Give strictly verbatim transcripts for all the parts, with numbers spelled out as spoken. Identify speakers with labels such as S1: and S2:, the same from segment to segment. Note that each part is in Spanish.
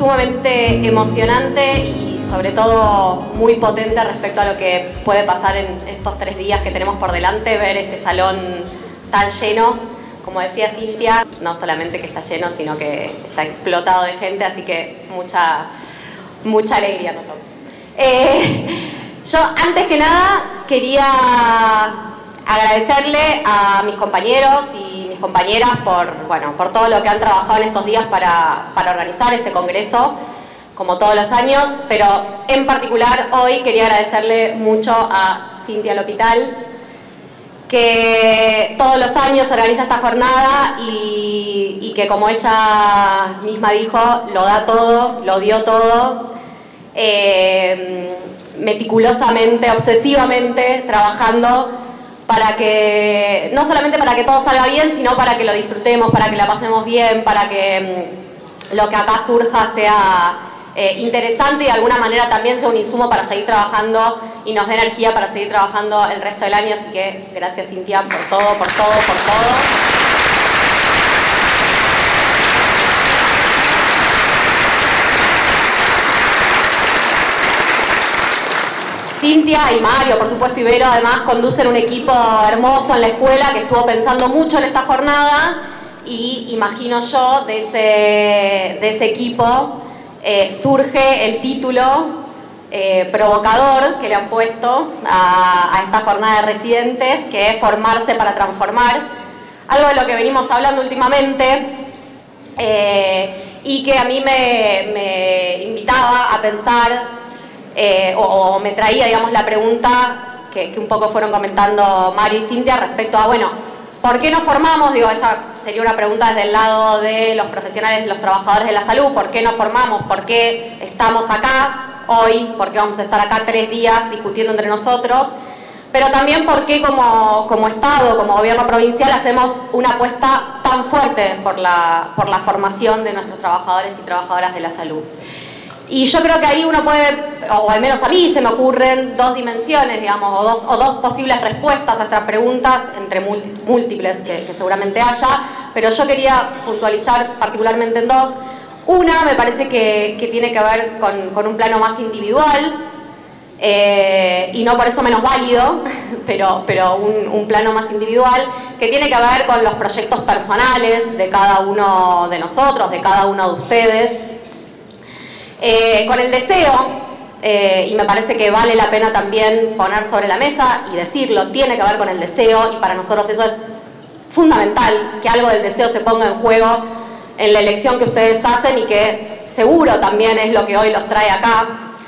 S1: sumamente emocionante y sobre todo muy potente respecto a lo que puede pasar en estos tres días que tenemos por delante, ver este salón tan lleno, como decía Cintia, no solamente que está lleno, sino que está explotado de gente, así que mucha, mucha alegría nosotros. Eh, yo antes que nada quería agradecerle a mis compañeros y mis compañeras por, bueno, por todo lo que han trabajado en estos días para, para organizar este congreso, como todos los años, pero en particular hoy quería agradecerle mucho a Cintia L'Hopital, que todos los años organiza esta jornada y, y que, como ella misma dijo, lo da todo, lo dio todo, eh, meticulosamente, obsesivamente, trabajando para que, no solamente para que todo salga bien, sino para que lo disfrutemos, para que la pasemos bien, para que mm, lo que acá surja sea eh, interesante y de alguna manera también sea un insumo para seguir trabajando y nos dé energía para seguir trabajando el resto del año. Así que gracias, Cintia, por todo, por todo, por todo. Cintia y Mario, por supuesto, y Vero, además conducen un equipo hermoso en la escuela que estuvo pensando mucho en esta jornada, y imagino yo de ese, de ese equipo eh, surge el título eh, provocador que le han puesto a, a esta jornada de residentes, que es Formarse para Transformar, algo de lo que venimos hablando últimamente eh, y que a mí me, me invitaba a pensar. Eh, o, o me traía, digamos, la pregunta que, que un poco fueron comentando Mario y Cintia respecto a, bueno, ¿por qué nos formamos? Digo, esa sería una pregunta desde el lado de los profesionales, los trabajadores de la salud. ¿Por qué nos formamos? ¿Por qué estamos acá hoy? ¿Por qué vamos a estar acá tres días discutiendo entre nosotros? Pero también por qué como, como Estado, como gobierno provincial, hacemos una apuesta tan fuerte por la, por la formación de nuestros trabajadores y trabajadoras de la salud. Y yo creo que ahí uno puede, o al menos a mí se me ocurren dos dimensiones, digamos, o dos, o dos posibles respuestas a estas preguntas, entre múltiples que, que seguramente haya, pero yo quería puntualizar particularmente en dos. Una me parece que, que tiene que ver con, con un plano más individual, eh, y no por eso menos válido, pero, pero un, un plano más individual, que tiene que ver con los proyectos personales de cada uno de nosotros, de cada uno de ustedes. Eh, con el deseo, eh, y me parece que vale la pena también poner sobre la mesa y decirlo, tiene que ver con el deseo, y para nosotros eso es fundamental, que algo del deseo se ponga en juego en la elección que ustedes hacen y que seguro también es lo que hoy los trae acá.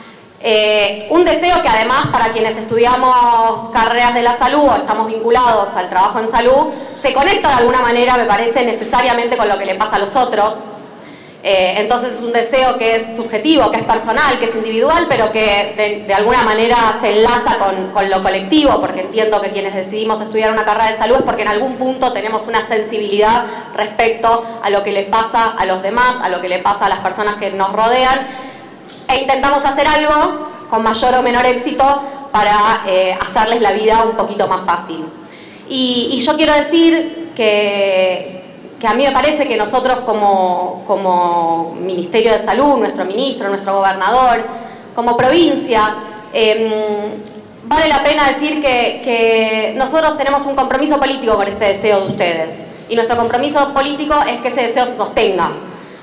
S1: Eh, un deseo que además, para quienes estudiamos carreras de la salud o estamos vinculados al trabajo en salud, se conecta de alguna manera, me parece, necesariamente con lo que le pasa a los otros. Eh, entonces es un deseo que es subjetivo, que es personal, que es individual, pero que de, de alguna manera se enlaza con, con lo colectivo, porque entiendo que quienes decidimos estudiar una carrera de salud es porque en algún punto tenemos una sensibilidad respecto a lo que les pasa a los demás, a lo que le pasa a las personas que nos rodean, e intentamos hacer algo con mayor o menor éxito para eh, hacerles la vida un poquito más fácil. Y, y yo quiero decir que que a mí me parece que nosotros como, como Ministerio de Salud, nuestro ministro, nuestro gobernador, como provincia, eh, vale la pena decir que, que nosotros tenemos un compromiso político con ese deseo de ustedes. Y nuestro compromiso político es que ese deseo se sostenga.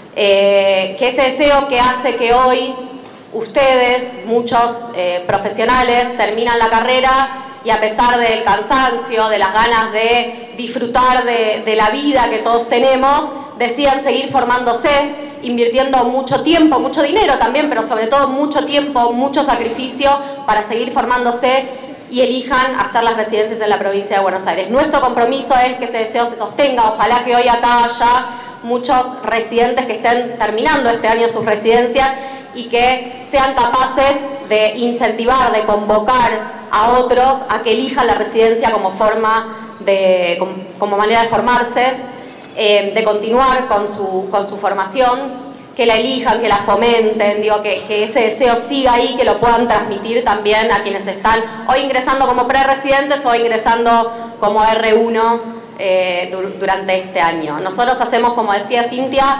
S1: Eh, que ese deseo que hace que hoy ustedes, muchos eh, profesionales, terminan la carrera y a pesar del cansancio, de las ganas de disfrutar de, de la vida que todos tenemos, decidan seguir formándose, invirtiendo mucho tiempo, mucho dinero también, pero sobre todo mucho tiempo, mucho sacrificio para seguir formándose y elijan hacer las residencias en la provincia de Buenos Aires. Nuestro compromiso es que ese deseo se sostenga. Ojalá que hoy acá haya muchos residentes que estén terminando este año sus residencias y que sean capaces de incentivar, de convocar a otros a que elijan la residencia como forma de, como, como manera de formarse, eh, de continuar con su, con su formación, que la elijan, que la fomenten, digo, que, que ese deseo siga ahí, que lo puedan transmitir también a quienes están hoy ingresando como pre-residentes o ingresando como erre uno eh, durante este año. Nosotros hacemos, como decía Cintia,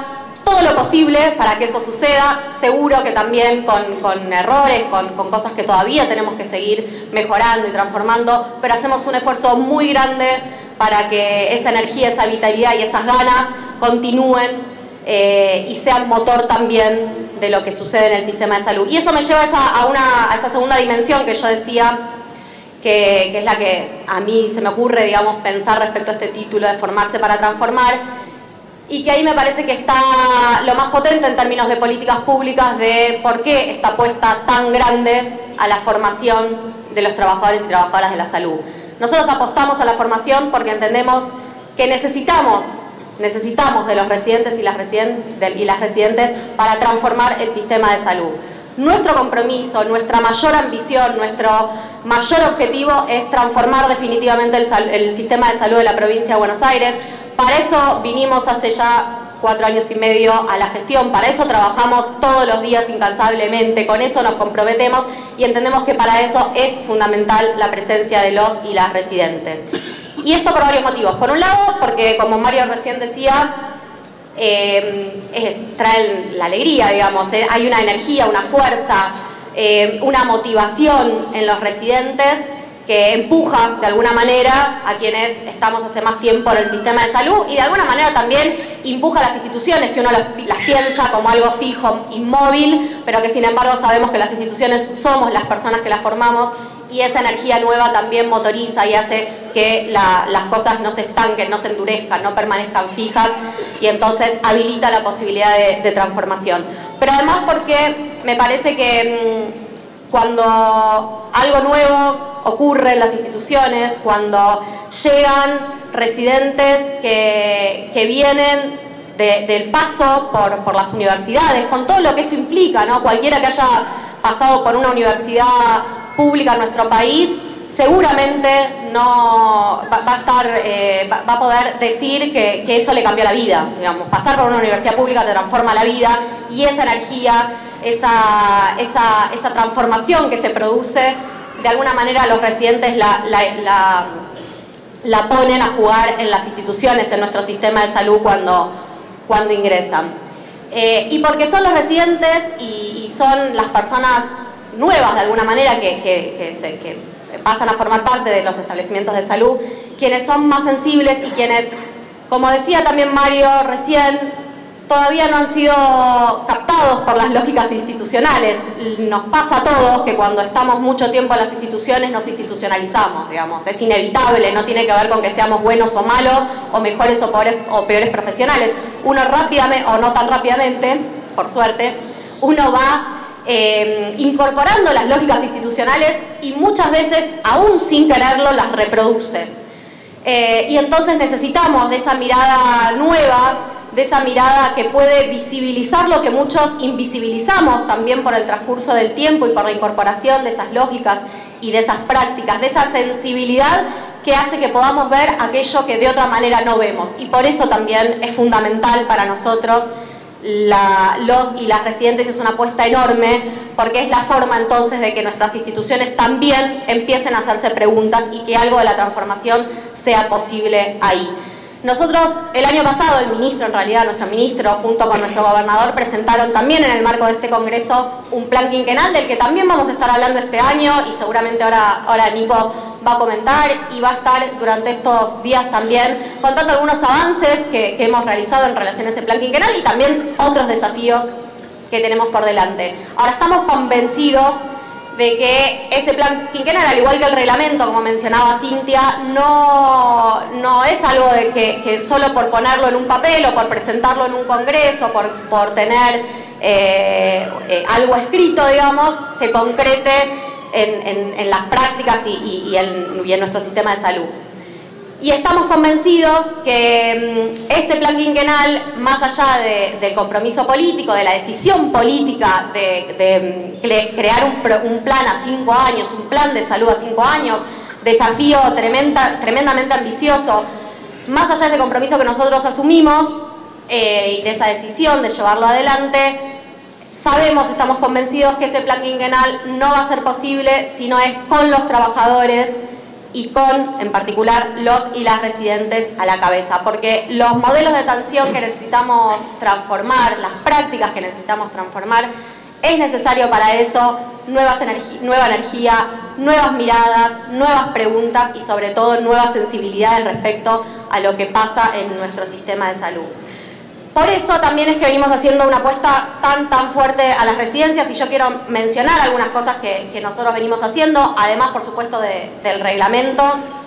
S1: todo lo posible para que eso suceda, seguro que también con, con errores, con, con cosas que todavía tenemos que seguir mejorando y transformando, pero hacemos un esfuerzo muy grande para que esa energía, esa vitalidad y esas ganas continúen eh, y sean motor también de lo que sucede en el sistema de salud. Y eso me lleva a esa, a una, a esa segunda dimensión que yo decía, que, que es la que a mí se me ocurre, digamos, pensar respecto a este título de Formarse para Transformar, y que ahí me parece que está lo más potente en términos de políticas públicas de por qué está apuesta tan grande a la formación de los trabajadores y trabajadoras de la salud. Nosotros apostamos a la formación porque entendemos que necesitamos, necesitamos de los residentes y las, residentes, y las residentes para transformar el sistema de salud. Nuestro compromiso, nuestra mayor ambición, nuestro mayor objetivo es transformar definitivamente el, el sistema de salud de la provincia de Buenos Aires. Para eso vinimos hace ya cuatro años y medio a la gestión, para eso trabajamos todos los días incansablemente, con eso nos comprometemos y entendemos que para eso es fundamental la presencia de los y las residentes. Y esto por varios motivos. Por un lado, porque como Mario recién decía, eh, es, traen la alegría, digamos, eh, hay una energía, una fuerza, eh, una motivación en los residentes que empuja de alguna manera a quienes estamos hace más tiempo en el sistema de salud y de alguna manera también empuja a las instituciones, que uno las, las piensa como algo fijo, inmóvil, pero que sin embargo sabemos que las instituciones somos las personas que las formamos y esa energía nueva también motoriza y hace que la, las cosas no se estanquen, no se endurezcan, no permanezcan fijas y entonces habilita la posibilidad de, de transformación. Pero además porque me parece que mmm, cuando algo nuevo ocurre en las instituciones, cuando llegan residentes que, que vienen de, del paso por, por las universidades, con todo lo que eso implica, ¿no? Cualquiera que haya pasado por una universidad pública en nuestro país, seguramente no va, va a estar, eh, va, va a poder decir que, que eso le cambió la vida, digamos. Pasar por una universidad pública te transforma la vida y esa energía, esa, esa, esa transformación que se produce, de alguna manera los residentes la, la, la, la ponen a jugar en las instituciones, en nuestro sistema de salud cuando, cuando ingresan. Eh, y porque son los residentes y, y son las personas nuevas de alguna manera que, que, que, se, que pasan a formar parte de los establecimientos de salud, quienes son más sensibles y quienes, como decía también Mario recién, todavía no han sido captados por las lógicas institucionales. Nos pasa a todos que cuando estamos mucho tiempo en las instituciones nos institucionalizamos, digamos. Es inevitable, no tiene que ver con que seamos buenos o malos, o mejores o peores, o peores profesionales. Uno rápidamente, o no tan rápidamente, por suerte, uno va eh, incorporando las lógicas institucionales y muchas veces, aún sin quererlo, las reproduce. Eh, y entonces necesitamos de esa mirada nueva, de esa mirada que puede visibilizar lo que muchos invisibilizamos también por el transcurso del tiempo y por la incorporación de esas lógicas y de esas prácticas, de esa sensibilidad que hace que podamos ver aquello que de otra manera no vemos. Y por eso también es fundamental para nosotros la, los y las residentes, es una apuesta enorme, porque es la forma entonces de que nuestras instituciones también empiecen a hacerse preguntas y que algo de la transformación sea posible ahí. Nosotros, el año pasado, el ministro, en realidad nuestro ministro, junto con nuestro gobernador, presentaron también en el marco de este congreso un plan quinquenal del que también vamos a estar hablando este año y seguramente ahora, ahora Nico va a comentar y va a estar durante estos días también contando algunos avances que, que hemos realizado en relación a ese plan quinquenal y también otros desafíos que tenemos por delante. Ahora estamos convencidos de que ese plan quinquenal, al igual que el reglamento, como mencionaba Cintia, no, no es algo de que, que solo por ponerlo en un papel o por presentarlo en un congreso, por, por tener eh, eh, algo escrito, digamos, se concrete en, en, en las prácticas y, y, y, en, y en nuestro sistema de salud. Y estamos convencidos que este plan quinquenal, más allá de, del compromiso político, de la decisión política de, de, de crear un, un plan a cinco años, un plan de salud a cinco años, desafío tremenda, tremendamente ambicioso, más allá de ese compromiso que nosotros asumimos eh, y de esa decisión de llevarlo adelante, sabemos, estamos convencidos que ese plan quinquenal no va a ser posible si no es con los trabajadores y con, en particular, los y las residentes a la cabeza, porque los modelos de atención que necesitamos transformar, las prácticas que necesitamos transformar, es necesario para eso nuevas energi- nueva energía, nuevas miradas, nuevas preguntas y sobre todo nuevas sensibilidades respecto a lo que pasa en nuestro sistema de salud. Por eso también es que venimos haciendo una apuesta tan tan fuerte a las residencias, y yo quiero mencionar algunas cosas que, que nosotros venimos haciendo, además por supuesto de, del reglamento,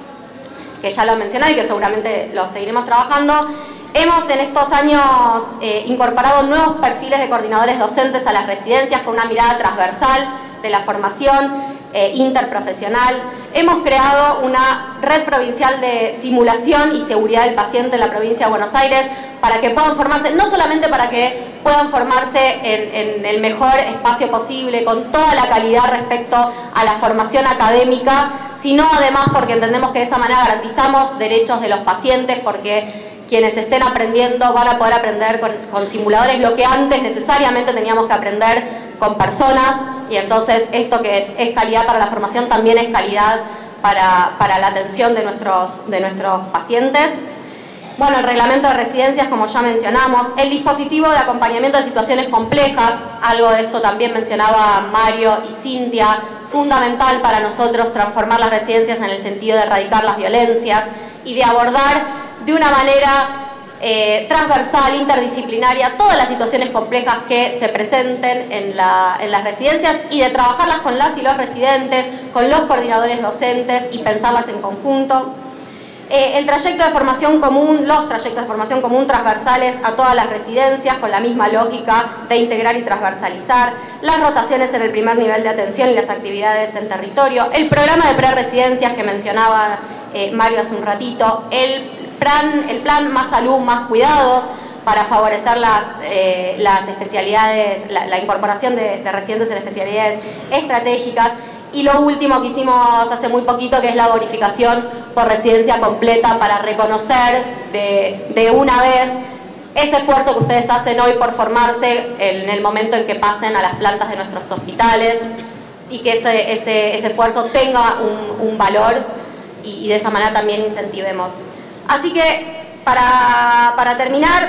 S1: que ya lo mencioné y que seguramente lo seguiremos trabajando. Hemos en estos años eh, incorporado nuevos perfiles de coordinadores docentes a las residencias con una mirada transversal de la formación eh, interprofesional. Hemos creado una red provincial de simulación y seguridad del paciente en la provincia de Buenos Aires para que puedan formarse, no solamente para que puedan formarse en, en el mejor espacio posible, con toda la calidad respecto a la formación académica, sino además porque entendemos que de esa manera garantizamos derechos de los pacientes, porque quienes estén aprendiendo van a poder aprender con, con simuladores lo que antes necesariamente teníamos que aprender con personas, y entonces esto que es calidad para la formación también es calidad para, para la atención de nuestros, de nuestros pacientes. Bueno, el reglamento de residencias, como ya mencionamos, el dispositivo de acompañamiento de situaciones complejas, algo de esto también mencionaba Mario y Cintia, fundamental para nosotros transformar las residencias en el sentido de erradicar las violencias y de abordar de una manera eh, transversal, interdisciplinaria, todas las situaciones complejas que se presenten en, la, en las residencias, y de trabajarlas con las y los residentes, con los coordinadores docentes y pensarlas en conjunto. Eh, el trayecto de formación común, los trayectos de formación común transversales a todas las residencias con la misma lógica de integrar y transversalizar, las rotaciones en el primer nivel de atención y las actividades en territorio, el programa de preresidencias que mencionaba eh, Mario hace un ratito, el plan, el plan Más Salud, Más Cuidados, para favorecer las, eh, las especialidades, la, la incorporación de, de residentes en especialidades estratégicas. Y lo último que hicimos hace muy poquito, que es la bonificación por residencia completa, para reconocer de, de una vez ese esfuerzo que ustedes hacen hoy por formarse en el momento en que pasen a las plantas de nuestros hospitales, y que ese, ese, ese esfuerzo tenga un, un valor, y, y de esa manera también incentivemos. Así que para, para terminar,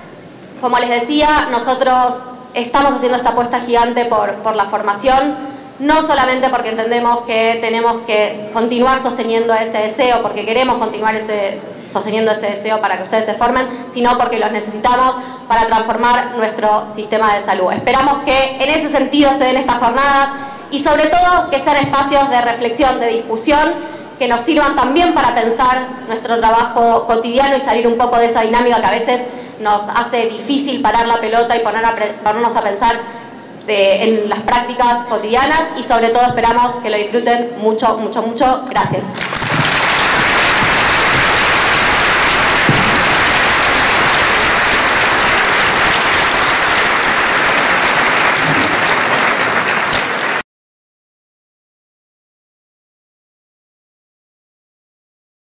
S1: como les decía, nosotros estamos haciendo esta apuesta gigante por, por la formación, no solamente porque entendemos que tenemos que continuar sosteniendo ese deseo, porque queremos continuar ese, sosteniendo ese deseo para que ustedes se formen, sino porque los necesitamos para transformar nuestro sistema de salud. Esperamos que en ese sentido se den estas jornadas, y sobre todo que sean espacios de reflexión, de discusión, que nos sirvan también para pensar nuestro trabajo cotidiano y salir un poco de esa dinámica que a veces nos hace difícil parar la pelota y poner a, ponernos a pensar De, en las prácticas cotidianas, y sobre todo esperamos que lo disfruten mucho, mucho, mucho. Gracias.